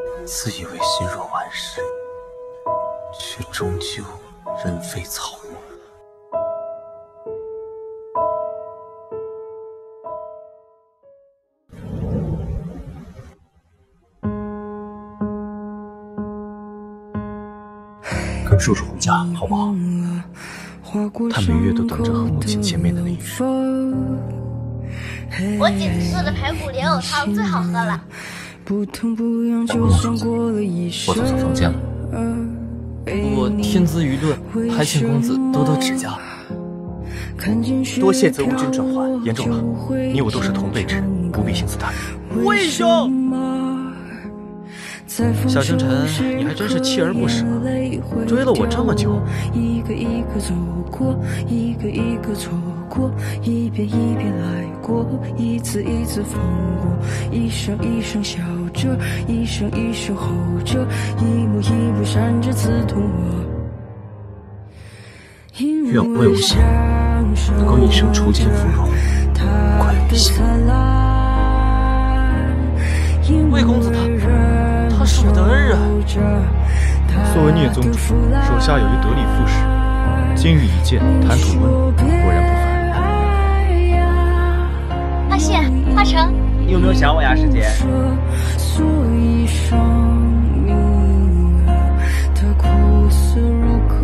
自以为心若万事，却终究人非草木。跟叔叔回家好不好？他每月都等着和母亲见面的那一日。 我姐姐做的排骨莲藕汤最好喝了。 我走错房间了。 我天资愚钝，还请公子多多指教。 多谢泽无君转还，言重了，你我都是同辈之人，不必心思他人。 魏兄，小星辰，你还真是锲而不舍，追了我这么久。 一个一个走过，一个一个错过，一遍一遍来过，一次一次放过，一声一声笑着，一声一声吼着，一幕一幕闪着刺痛我。 愿魏无羡能够一生锄奸芙蓉，快乐地幸福。 魏公子他是我的恩人。 作为聂宗主，手下有一得力副使，今日一见，谈吐温柔，果然不凡。 阿羡、阿成， 你有没有想我呀，师姐？ 所以生命它苦涩如歌，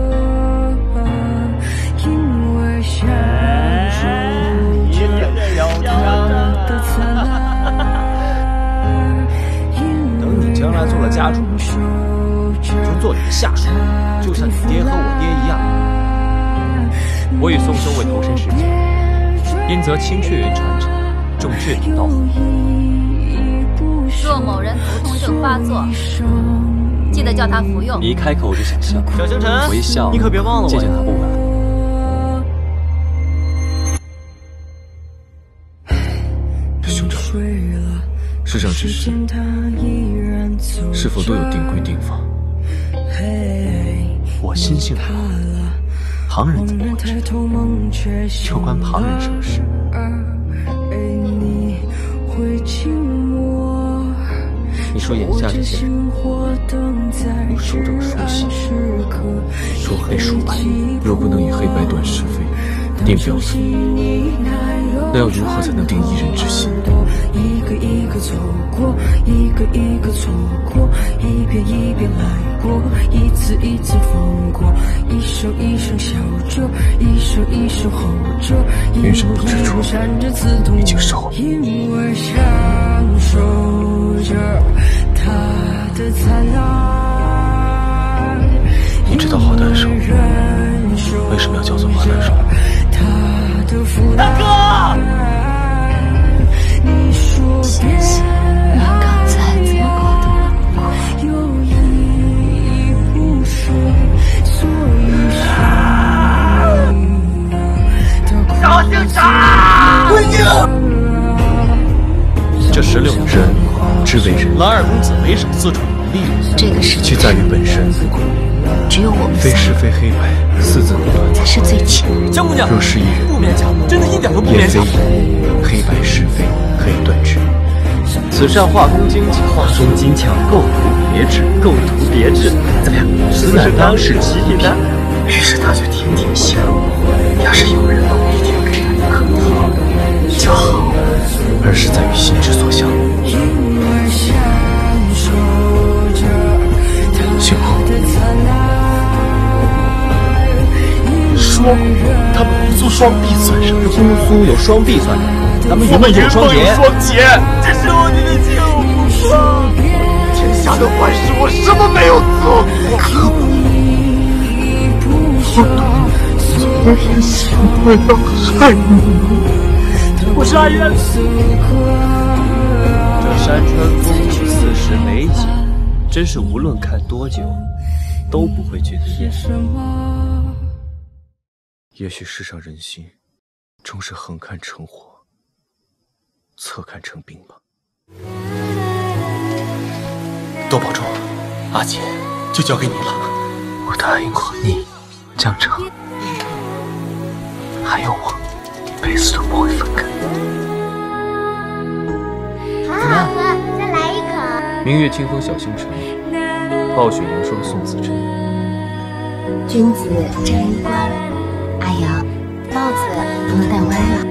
因为相守着它的灿烂。 等你将来做了家主，我就做你的下属，就像你爹和我爹一样。我与宋兄为投身世界，因则青雀园传承，种雀顶道府。 若某人头痛症发作，记得叫他服用。 你一开口我就想笑， 小星辰， 微笑， 你可别忘了我呀。 借鉴他不晚。兄长，世上之事，是否都有定规定法？我心性好，旁人怎么会知道？就关旁人什么事？ 你说眼下这些人，都手正书细， 说黑说白，若不能以黑白断是非，定标准，那要如何才能定一人之心？ 一个一个错过，一个一个错过，一遍一遍来过，一次一次放过，一声一声笑着，一声一声吼着， 云深不知处，已经熟。 因为享受着它的灿烂。 你知道花旦手为什么要叫做花旦手？ 大哥！ 谢谢你刚才怎么搞的？ 小星辰，闺女！这16人之为人，蓝二公子为首四处名利， 这个世界其在于本身， 只有我们非是非黑白，四字不断， 才是最亲的。 江姑娘， 若是一人， 不勉强，真的一点都不也非勉强。 黑白是非可以断之。 此善画工精巧，画工精巧，构图别致，构图别致。怎么样？此乃当世极品的。 于是他就天天想，要是有人能一天给他一颗糖就好，而是在于心之所向。幸好说他们姑苏双璧算什么？ 姑苏有双璧算什么？咱们云梦有双节。 这是我的幸福啊！天下的坏事我什么没有做过？可恶！我也想不要害你。 我是阿渊。这山川风景40美景，真是无论看多久，都不会觉得厌。 也许世上人心，终是横看成火，侧看成冰吧。多保重，阿姐，就交给你了。我答应过你，江城，还有我，一辈子都不会分开。 好好喝，再来一口。 明月清风小星辰，暴雪迎霜送子辰。 君子正衣冠，阿阳，帽子不能戴歪了。